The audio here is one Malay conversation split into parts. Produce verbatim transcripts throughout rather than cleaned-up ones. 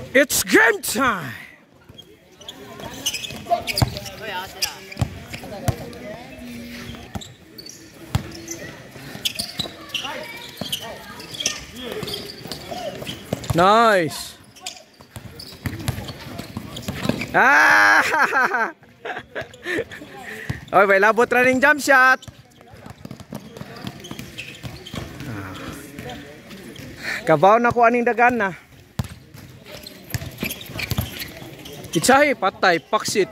It's game time. Nice. Ah! Oy, may labot running jump shot. Kabaw na ko aning dagan na. Itsahi, patay, paksit.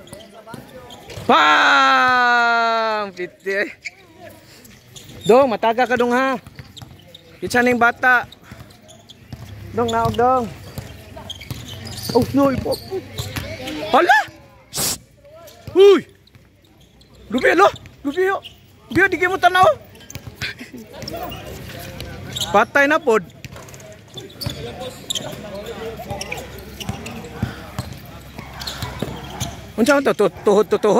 Bang! Piti. Dong, mataga ka dong ha. Itsaning bata. Dong, naog dong. Oh, no, ipo. Hala! Uy! Lubi, lo! Lubi, yo! Lubi, di kayo mo tanaw. Patay na pod. Unsa man to? Tuhod to tuhod?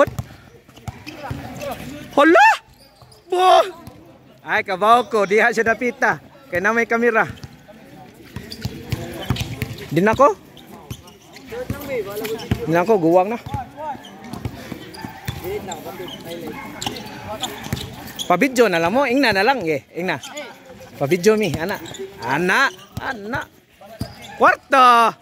Hala! Bo! Ay, kabaw ko. Diha siya napita. Kaya na may kamera. Di na ko? Di na ko. Guwang na. Pabidyo na lang mo. Ingna na lang. Eh, ingna. Pabidyo mi. Anak. Anak. Anak. Kwarto!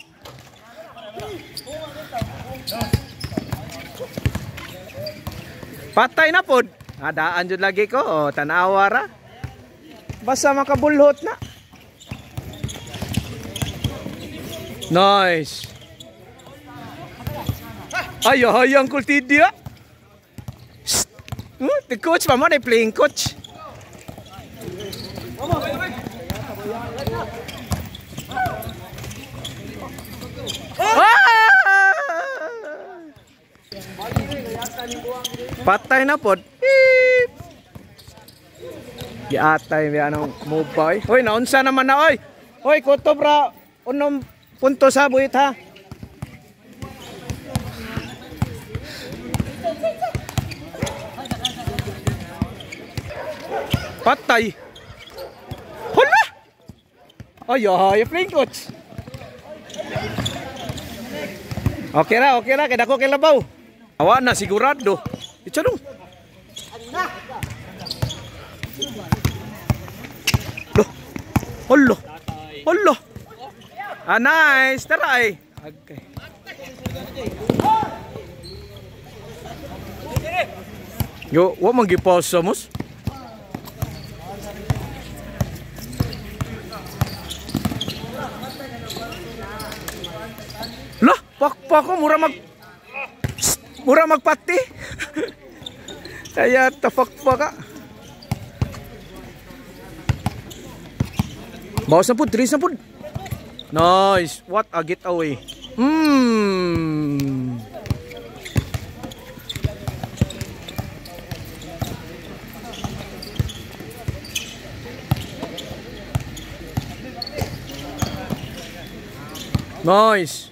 Patay na pod. Adaan jud lagi ko. O, tanawa ra. Basta makabulhot na. Nice. Ayo, hayang kultidia. Hmm, the coach pa mo na playing coach. Patay na pod. Beep. Giatay mi anong mobile. Hoy, naunsa naman na oy. Hoy, kutob ra unom punto sa buhit ha. Patay. Hala. Ay, ay, playing coach. Okay ra, okay ra, kaya dako kay labaw. Awa na sigurado. Itsa dong. Loh. Hollo. Hollo. Ah, nice. Tara ay. Okay. Yo, wa man gipausa mos. Lah, pak-pak ko mura mag mura magpati. Kaya tapak-pak ka. Bawas na po, tris na po. Nice. What a getaway. Hmm. Nice.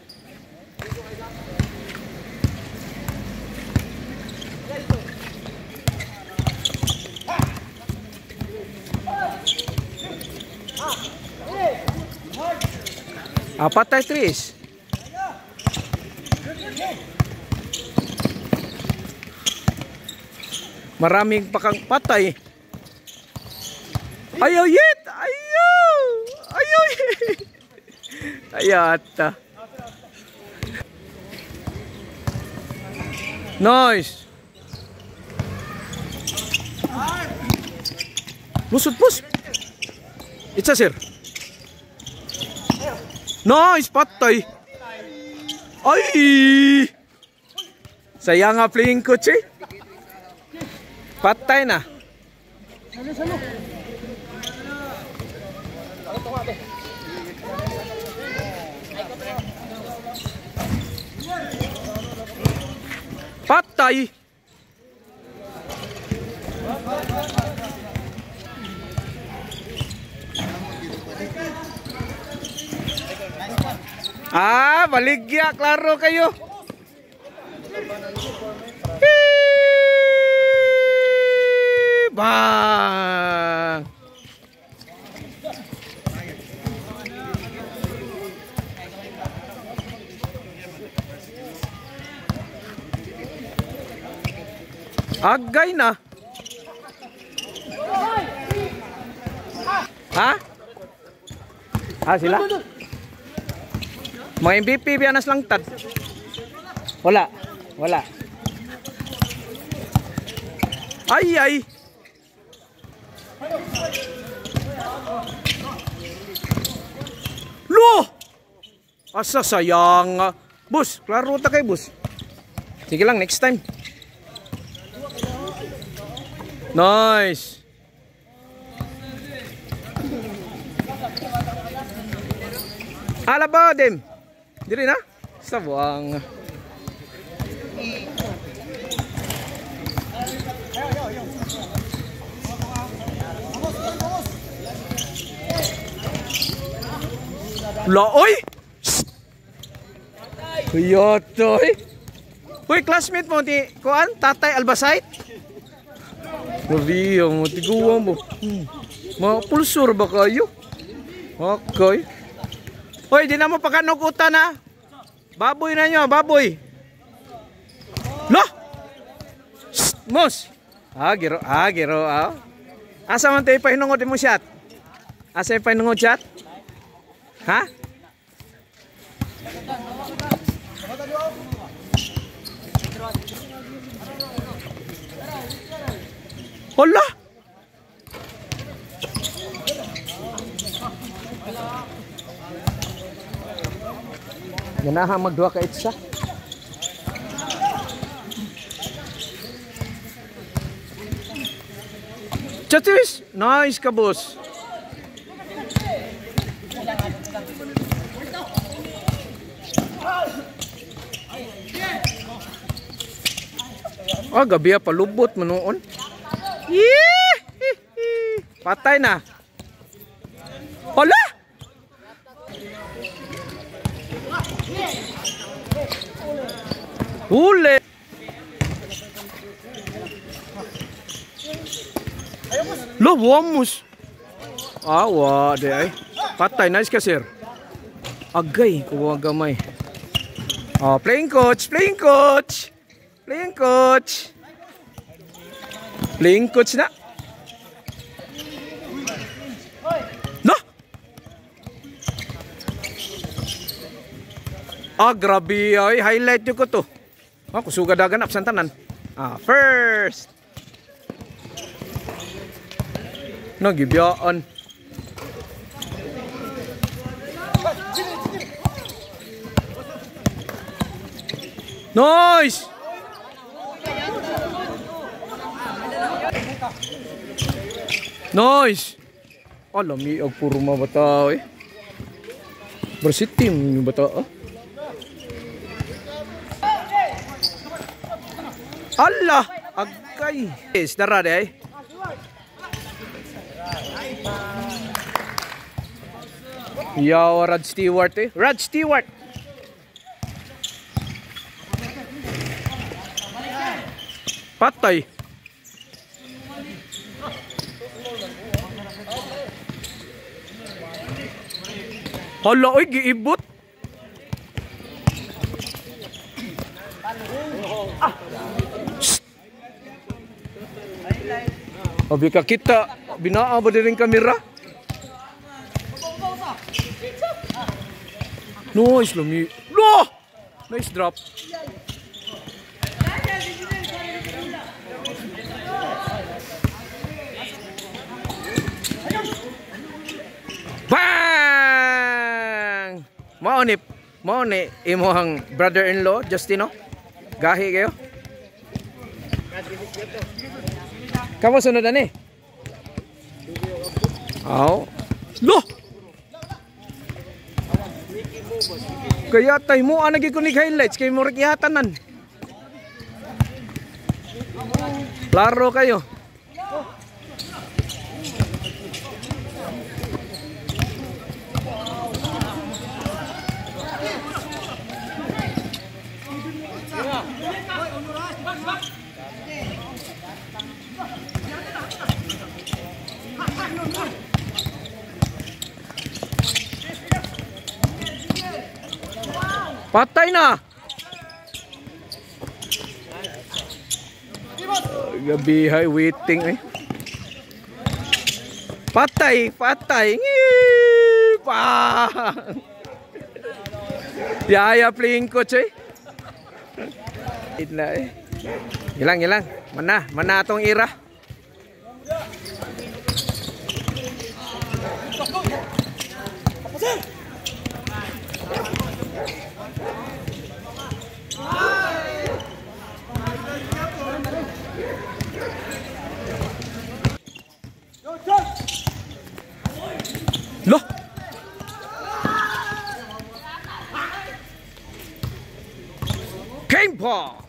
Ah, patay Tris. Maraming pakang patay. Ayaw yet. Ayaw. Ayaw yet. Ayata. Nice. Lusot pus. Itsa sir. Nice, patay. Ay! Sayang nga playing coach eh. Patay na. Patay. Ah, baligya, klaro kayo. Bang. Agay na. Ha? Ah, sila? Mga M V P biyanas lang tad. Wala. Wala. Ay, ay. Loh! Asa sayang. Bus, klaro ta kay bus. Sige lang, next time. Nice. Ala ba, Dem? Diri na? Sabuang. La, oy! Kuyotoy. Uy, classmate mo ti kuan, Tatay Albasait. Grabe, mo tiguwa mo. Hmm. Mga pulsor ba kayo? Okay. Uy, di na mo pagkanugutan na. Baboy na nyo, baboy. Lah! Mos! Ah, giro, ah, giro, ah. Asa man tayo pahinungod mo shot? Asa yung pahinungod shot? Ha? Hala! Ganahan magduha ka itsa. Chatis! Nice ka, boss. Ah, gabi palubot mo noon. Yee! Patay na. Hala! Huli! Lo, wamos. Ah, wa, de ay. Patay, nice ka, sir. Agay, kuha gamay. Oh, playing coach, playing coach. Playing coach. Playing coach na. No. Ah, grabe ay. Highlight yun ko to. Ah, kusuga dagan up santanan. Ah, first. Nagibiyaan. Nice. Nice. Alam ni og puro mga bata eh. Bersih tim yung bata ah. Allah, agay. Yes, dara deh. Ya, Rod Stewart eh. Rod Stewart. Patay. Hala, oy, giibot. Abi ka kita, binaa ba din kamera? Nice, lumi. No! Nice drop. Bang! Mao ni, mao ni imong brother-in-law, Justino. Gahi kayo. Kamu sunod ani? Aw. Loh. Kaya tay mo ana gi kunig highlights kay mo rekihatanan. Klaro kayo. Patay na. Gabi hay waiting eh. Patay, patay. Ngii, pa. Yaya playing coach eh. Ila eh. Hilang, hilang. Mana? Mana atong ira? Loh. Game ball.